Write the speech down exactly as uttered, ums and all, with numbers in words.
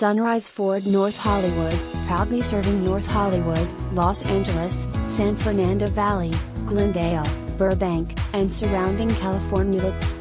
Sunrise Ford North Hollywood, proudly serving North Hollywood, Los Angeles, San Fernando Valley, Glendale, Burbank, and surrounding California.